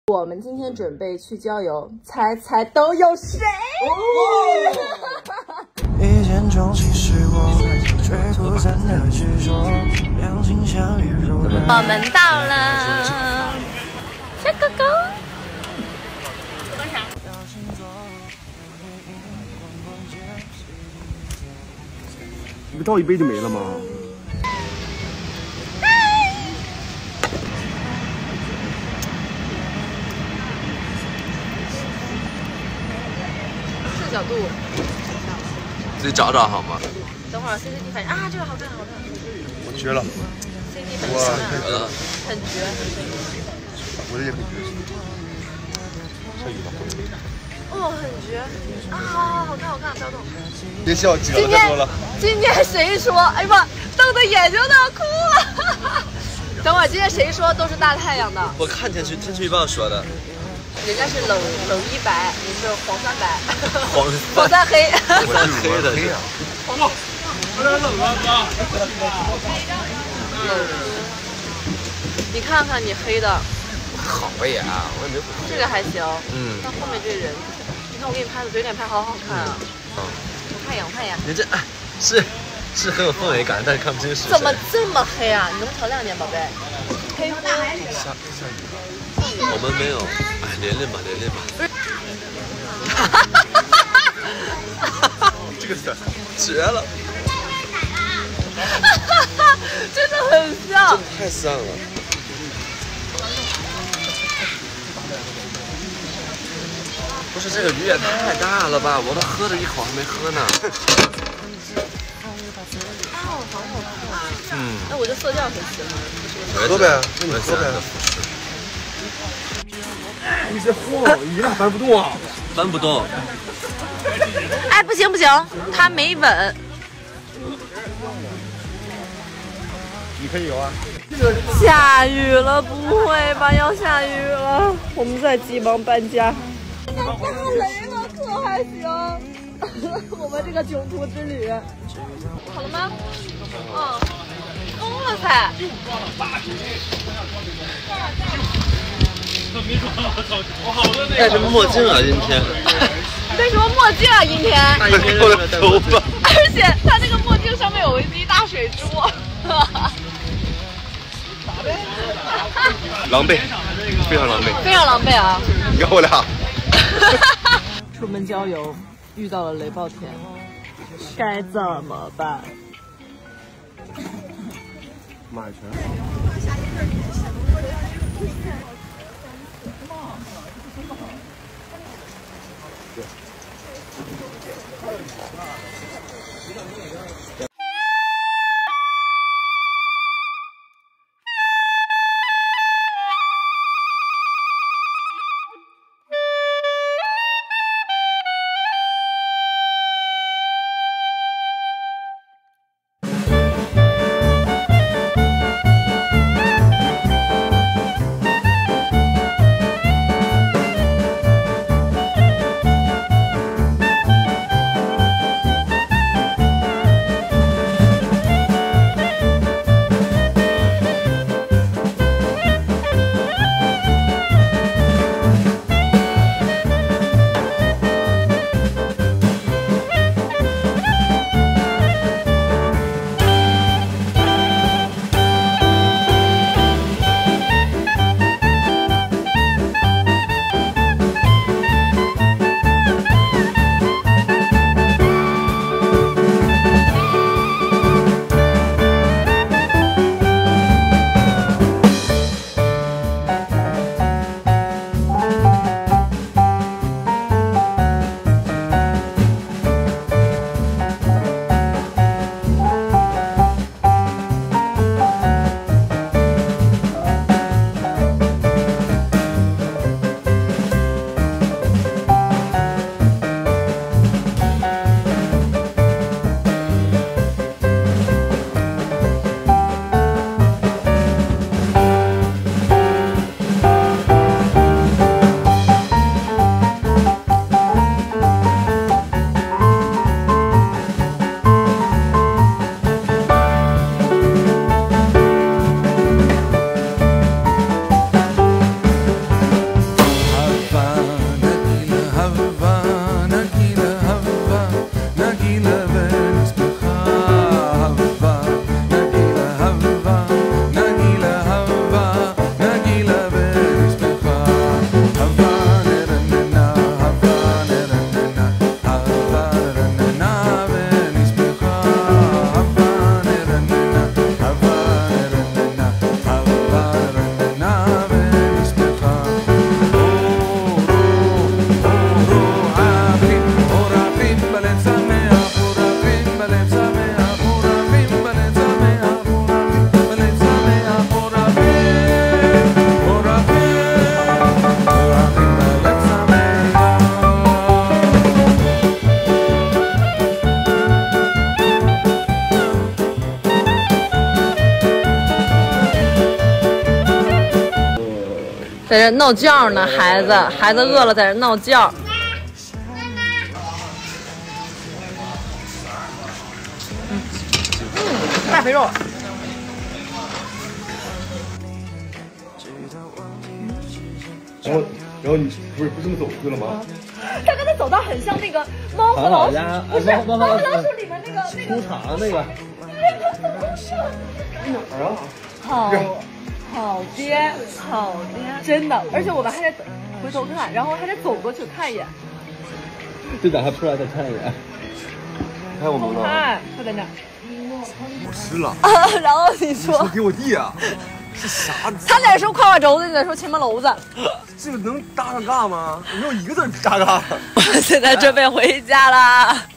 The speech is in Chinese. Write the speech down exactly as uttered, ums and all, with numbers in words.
我们今天准备去郊游，猜猜都有谁？ 一见钟情是我，追不散的执着，两情相悦如我们到了，小狗狗。 你不倒一杯就没了吗？ 四角度， 自己找找好吗？ 等会儿 C C D 反应啊，这个好看好看。 我绝了 ，C C D 反应哇绝了， 很绝。 我这也很绝。下雨了。 哦，很绝啊！好看好看，不要动。 别笑，挤了今天太多了。 今天谁说？哎呀妈，瞪的眼睛都要哭了。等会儿今天谁说都是大太阳的？ 我看天气天气预报说的。 人家是冷冷一白，你是黄三白， 黄黄三黑， 黄三黑的黑呀。 哇， 有点冷啊，哥。 冷。你看看你黑的。 好呀，我也没。 这个还行， 嗯。 但后面这人，你看我给你拍的嘴脸拍好好看啊。 嗯。 我看一眼，我看一眼。 你这哎，是是很有氛围感，但是看不清是谁。 怎么这么黑啊？你能调亮点，宝贝？黑乎。 下下雨了。我们没有，哎，连连吧，连连吧。 这个是绝了。 真的很像。 真的太像了。不是这个鱼也太大了吧！我都喝了一口还没喝呢。 哦，好好看啊！ 嗯。 哎，我这色调很喜欢。 喝呗，那你喝呗。你这晃，你俩搬不动啊！ 搬不动。 哎，不行不行，他没稳。 你可以游啊。 下雨了，不会吧？要下雨了，我们在急忙搬家。大雷了，可还行。我们这个囧途之旅，好了吗？嗯，疯了噻！ 戴什么墨镜啊？今天？ 戴什么墨镜啊？今天？ 大阴天的头发。 而且他那个墨镜上面有一滴大水珠。 狼狈，非常狼狈， 非常狼狈啊！ 你看我俩。 出门郊游遇到了雷暴天，该怎么办？ 马拳。 在这闹觉呢，孩子，孩子饿了在这闹觉。嗯，嗯，大肥肉。 然后，然后你不是不这么走出去了吗？ 他刚才走道很像那个猫和老鼠，不是猫和老鼠里面那个那个出场那个。哪儿啊？ 好，好颠，好颠，真的。而且我们还得回头看，然后还得走过去看一眼。 就等他出来再看一眼。看我们呢？ 看，他在那儿。 我湿了。 啊，然后你说给我弟啊？是啥？ 他在说胯胯轴子，你在说前门楼子。 这个能搭上嘎吗？没有一个字搭嘎。 我现在准备回家啦。